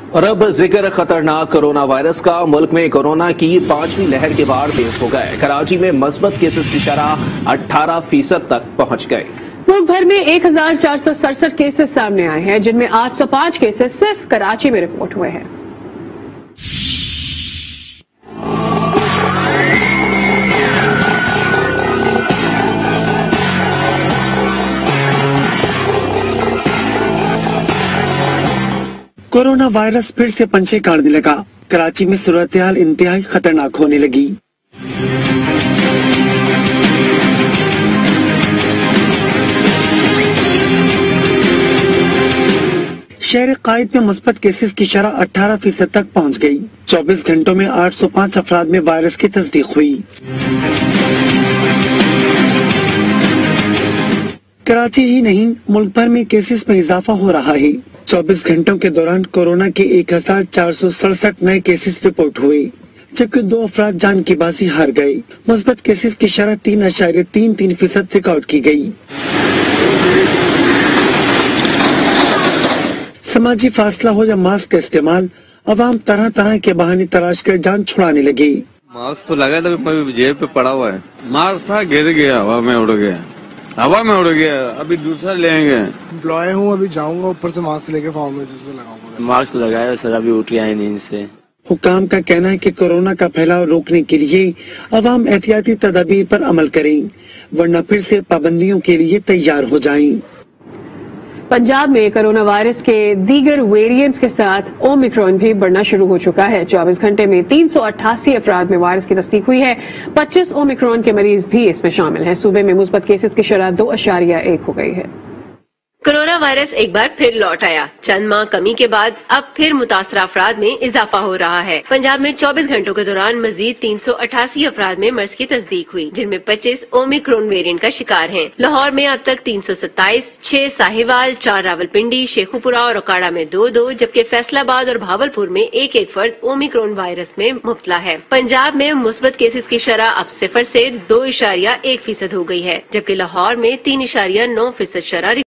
اور اب ذکر خطرناک کورونا وائرس کا۔ ملک میں کورونا کی 5ویں لہر کے بعد تیز ہو گئے۔ کراچی میں مثبت کیسز کی شرح 18% تک پہنچ گئی۔ ملک بھر میں 1467 کیسز سامنے آئے ہیں، جن میں 805 کیسز صرف کراچی میں رپورٹ ہوئے ہیں۔ کورونا وائرس پھر سے پنچے کاٹنے لگا۔ کراچی میں صورتحال انتہائی خطرناک ہونے لگی۔ شہر قائد میں مثبت کیسز کی شرح 18% تک پہنچ گئی۔ 24 گھنٹوں میں 805 افراد میں وائرس کی تصدیق ہوئی۔ کراچی ہی نہیں، ملک بھر میں کیسز میں اضافہ ہو رہا ہے۔ 24 گھنٹوں کے دوران کورونا کے 1467 نئے کیسز رپورٹ ہوئے، جبکہ 2 افراد جان کی بازی ہار گئے۔ مثبت کیسز کی شرح 3.33% ریکارڈ کی گئی۔ سماجی فاصلہ ہو یا ماسک کا استعمال، عوام طرح طرح کے بہانے تلاش کر جان چھڑانے لگے۔ ماسک تو لگا تھا، جیب پہ پڑا ہوا ہے۔ ماسک تھا، گر گیا، ہوا میں اڑ گیا۔ ابھی دوسرا لیں گے۔ امپلائی ہوں، ابھی جاؤں گا اوپر سے ماسک لے کے فارمیسی سے لگاؤں گا۔ ماسک لگایا سر، ابھی اٹھ گیا نیند سے۔ حکام کا کہنا ہے کہ کورونا کا پھیلاؤ روکنے کے لیے عوام احتیاطی تدابیر پر عمل کریں، ورنہ پھر سے پابندیوں کے لیے تیار ہو جائیں۔ پنجاب میں کورونا وائرس کے دیگر ویریئنٹس کے ساتھ اومیکرون بھی بڑھنا شروع ہو چکا ہے۔ 24 گھنٹے میں 388 افراد میں وائرس کی تصدیق ہوئی ہے۔ 25 اومیکرون کے مریض بھی اس میں شامل ہیں۔ صوبے میں مثبت کیسز کی شرح 2.1 ہو گئی ہے۔ کورونا وائرس ایک بار پھر لوٹ آیا۔ چند ماہ کمی کے بعد اب پھر متاثرہ افراد میں اضافہ ہو رہا ہے۔ پنجاب میں 24 گھنٹوں کے دوران مزید 388 افراد میں مرض کی تصدیق ہوئی، جن میں 25 اومیکرون ویرینٹ کا شکار ہیں۔ لاہور میں اب تک 327، 6 ساہیوال، 4 راولپنڈی، شیخوپورہ اور اکاڑا میں 2 جبکہ فیصل آباد اور بھاولپور میں ایک فرد اومیکرون وائرس میں مبتلا ہے۔ پنجاب میں مثبت کیسز کی شرح اب 0 سے 2.1% ہو گئی ہے، جبکہ لاہور میں 3.9% شرح